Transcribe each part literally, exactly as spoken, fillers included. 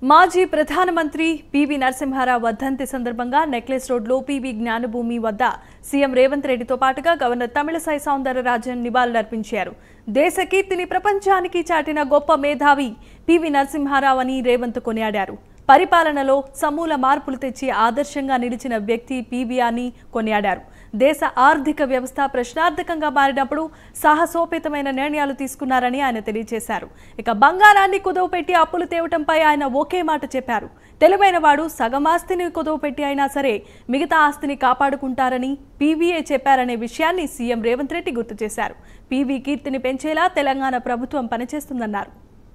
మాజీ ప్రధానమంత్రి పివి నరసింహారావు వర్ధంతి సందర్భంగా నెక్లెస్ రోడ్లో పివి జ్ఞానభూమి వద్ద సీఎం రేవంత్ రెడ్డితో పాటుగా గవర్నర్ తమిళసై సౌందరరాజన్ నివాళులర్పించారు. దేశ కీర్తిని ప్రపంచానికి చాటిన గొప్ప మేధావి పివి నరసింహారావు అని రేవంత్ కొనియాడారు. పరిపాలనలో సమూల మార్పులు తెచ్చి ఆదర్శంగా నిలిచిన వ్యక్తి పివి అని కొనియాడారు. దేశ ఆర్థిక వ్యవస్థ ప్రశ్నార్థకంగా మారినప్పుడు సాహసోపేతమైన నిర్ణయాలు తీసుకున్నారని ఆయన తెలియజేశారు. ఇక బంగారాన్ని కుదవపెట్టి అప్పులు తేవటంపై ఆయన ఒకే మాట చెప్పారు. తెలివైన వాడు సగం ఆస్తిని కుదవపెట్టి అయినా సరే మిగతా ఆస్తిని కాపాడుకుంటారని పీవీఏ చెప్పారనే విషయాన్ని సీఎం రేవంత్ రెడ్డి గుర్తు చేశారు. పీవీ కీర్తిని పెంచేలా తెలంగాణ ప్రభుత్వం పనిచేస్తుందన్నారు.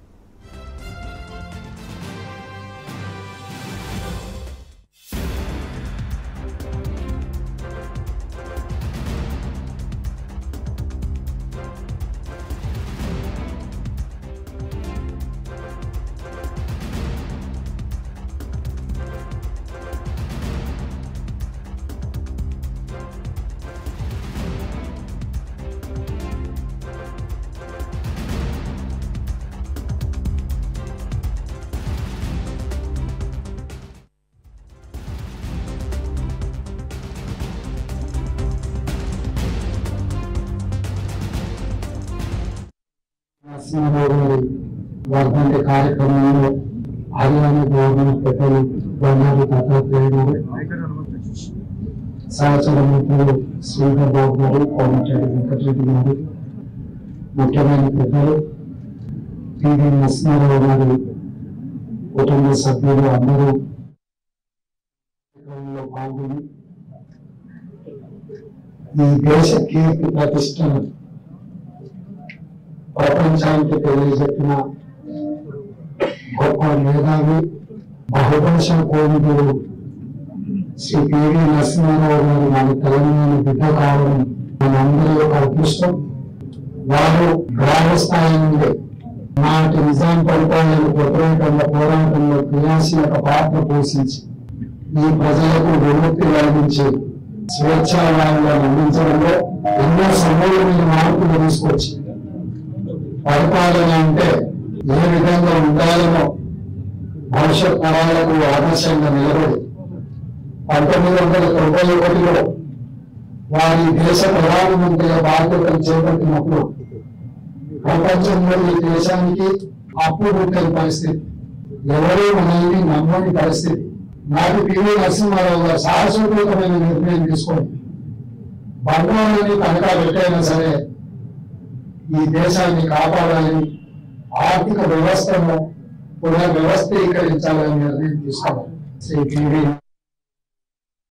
వర్ధంతి కార్యక్రమంలో హర్యానా గవర్నమెంట్ పెద్దలు బండారు దత్తాత్రేయుడు, సహచర మిత్రులు శ్రీధర్ బాబు గారు, కోమటిరెడ్డి వెంకటరెడ్డి గారు, ముఖ్యమైన పెద్దలు పివి నరసింహారావు గారి కుటుంబ సభ్యులు అందరూ పాల్గొని ఈ దేశ కీర్తి ప్రతిష్టను ప్రపంచానికి తెలియజెప్పిన గొప్ప మేధావి బహుభాష కోవిదుడు శ్రీ పివి నరసింహారావు గారు మన తెలంగాణ బిడ్డ కావడం మనందరి యొక్క అదృష్టం. వారు గ్రామ స్థాయి నుండి నాటి నిజాం పరిపాలనకు వ్యతిరేకంగా పోరాటంలో క్రియాశీలక పాత్ర పోషించి ఈ ప్రజలకు విముక్తి కలిగించి స్వేచ్ఛావాయులను అందించడంలో ఎన్నో సమూలమైన మార్పులు తీసుకొచ్చి పరిపాలన అంటే ఏ విధంగా ఉండాలనో భవిష్యత్ తరాలకు ఆదర్శంగా నిలబడి పంతొమ్మిది వందల తొంభై ఒకటిలో వారి దేశ ప్రధానమంత్రిగా బాధ్యతలు చేపట్టినప్పుడు ప్రపంచంలో ఈ దేశానికి అప్పు పుట్టే పరిస్థితి, ఎవరూ మనల్ని నమ్మని పరిస్థితి. నాటి పివి నరసింహారావు గారు సాహసోపేతమైన నిర్ణయం తీసుకొని బంగారాన్ని తనఖా పెట్టైనా సరే ఈ దేశాన్ని కాపాడాలని, ఆర్థిక వ్యవస్థను పునర్వ్యవస్థీకరించాలని నిర్ణయం తీసుకోవాలి. శ్రీ పివి